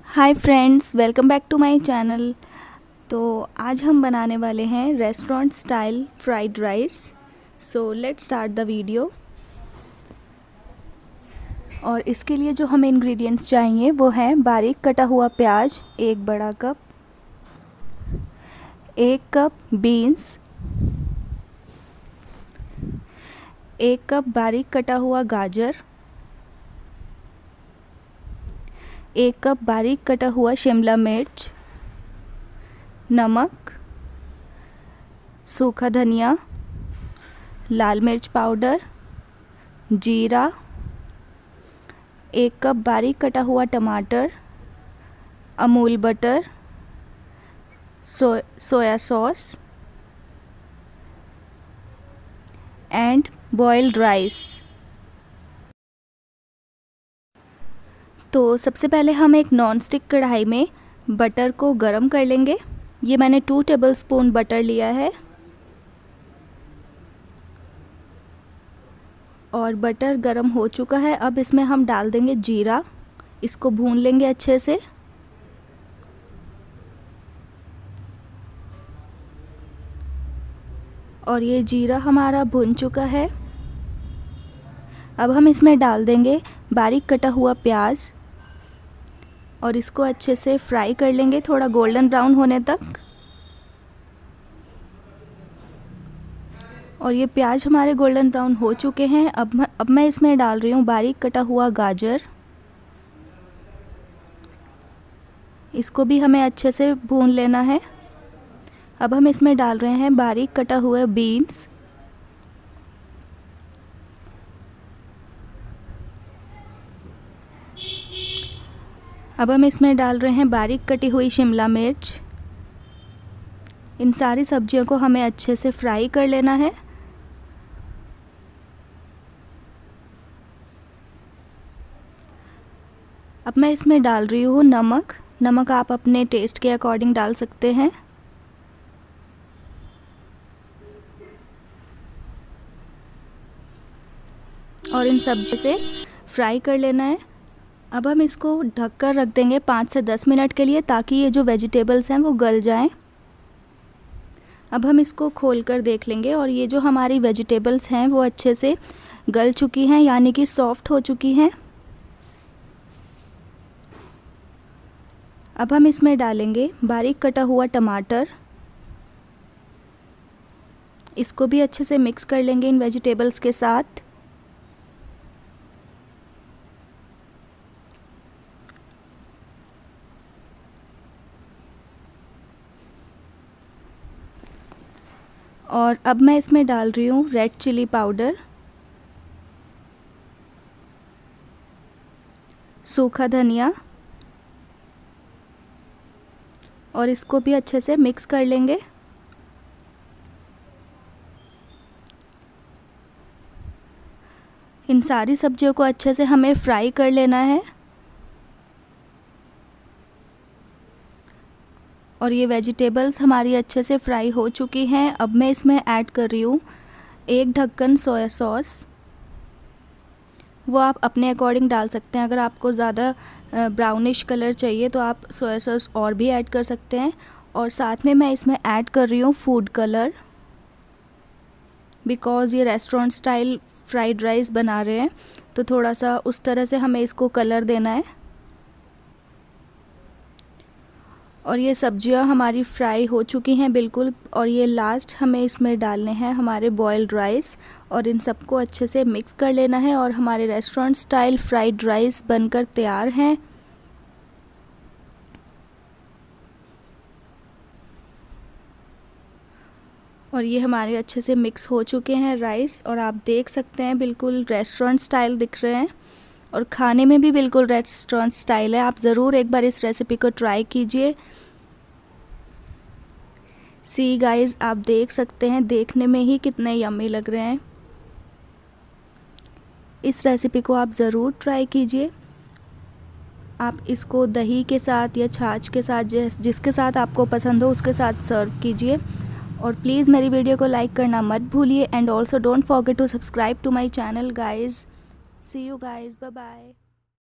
Hi friends, welcome back to my channel. तो आज हम बनाने वाले हैं restaurant style fried rice. So let's start the video. और इसके लिए जो हमें इंग्रेडिएंट्स चाहिए वो है बारीक कटा हुआ प्याज 1 बड़ा कप, 1 कप बीन्स, 1 कप बारीक कटा हुआ गाजर, 1 कप बारीक कटा हुआ शिमला मिर्च, नमक, सूखा धनिया, लाल मिर्च पाउडर, जीरा, 1 कप बारीक कटा हुआ टमाटर, Amul butter, soya sauce and boiled rice. तो सबसे पहले हम एक नॉन स्टिक कढ़ाई में बटर को गरम कर लेंगे। ये मैंने 2 टेबलस्पून बटर लिया है और बटर गरम हो चुका है। अब इसमें हम डाल देंगे जीरा, इसको भून लेंगे अच्छे से। और ये जीरा हमारा भुन चुका है। अब हम इसमें डाल देंगे बारीक कटा हुआ प्याज और इसको अच्छे से फ्राई कर लेंगे थोड़ा गोल्डन ब्राउन होने तक। और ये प्याज हमारे गोल्डन ब्राउन हो चुके हैं। अब मैं इसमें डाल रही हूँ बारीक कटा हुआ गाजर, इसको भी हमें अच्छे से भून लेना है। अब हम इसमें डाल रहे हैं बारीक कटा हुआ बीन्स, अब हम इसमें डाल रहे हैं बारीक कटी हुई शिमला मिर्च। इन सारी सब्जियों को हमें अच्छे से फ्राई कर लेना है। अब मैं इसमें डाल रही हूँ नमक आप अपने टेस्ट के अकॉर्डिंग डाल सकते हैं। और इन सब्जी से फ्राई कर लेना है। अब हम इसको ढककर रख देंगे 5 से 10 मिनट के लिए, ताकि ये जो वेजिटेबल्स हैं वो गल जाएं। अब हम इसको खोलकर देख लेंगे और ये जो हमारी वेजिटेबल्स हैं वो अच्छे से गल चुकी हैं, यानी कि सॉफ्ट हो चुकी हैं। अब हम इसमें डालेंगे बारीक कटा हुआ टमाटर, इसको भी अच्छे से मिक्स कर लेंगे इन वेजिटेबल्स के साथ। और अब मैं इसमें डाल रही हूँ रेड चिली पाउडर, सूखा धनिया, और इसको भी अच्छे से मिक्स कर लेंगे। इन सारी सब्जियों को अच्छे से हमें फ्राई कर लेना है। और ये वेजिटेबल्स हमारी अच्छे से फ्राई हो चुकी हैं। अब मैं इसमें ऐड कर रही हूँ 1 ढक्कन सोया सॉस। वो आप अपने अकॉर्डिंग डाल सकते हैं। अगर आपको ज़्यादा ब्राउनिश कलर चाहिए तो आप सोया सॉस और भी ऐड कर सकते हैं। और साथ में मैं इसमें ऐड कर रही हूँ फूड कलर, बिकॉज़ ये रेस्टोरेंट स्टाइल फ्राइड राइस बना रहे हैं तो थोड़ा सा उस तरह से हमें इसको कलर देना है। और ये सब्जियां हमारी फ्राई हो चुकी हैं बिल्कुल। और ये लास्ट हमें इसमें डालने हैं हमारे बॉइल्ड राइस और इन सबको अच्छे से मिक्स कर लेना है। और हमारे रेस्टोरेंट स्टाइल फ्राइड राइस बनकर तैयार हैं। और ये हमारे अच्छे से मिक्स हो चुके हैं राइस, और आप देख सकते हैं बिल्कुल रेस्टोरेंट स्टाइल दिख रहे हैं और खाने में भी बिल्कुल रेस्टोरेंट स्टाइल है। आप ज़रूर एक बार इस रेसिपी को ट्राई कीजिए। सी गाइस, आप देख सकते हैं देखने में ही कितने यम्मी लग रहे हैं। इस रेसिपी को आप ज़रूर ट्राई कीजिए। आप इसको दही के साथ या छाछ के साथ, जिसके साथ आपको पसंद हो उसके साथ सर्व कीजिए। और प्लीज़ मेरी वीडियो को लाइक करना मत भूलिए। And also don't forget to subscribe to my channel guys. See you guys, bye bye.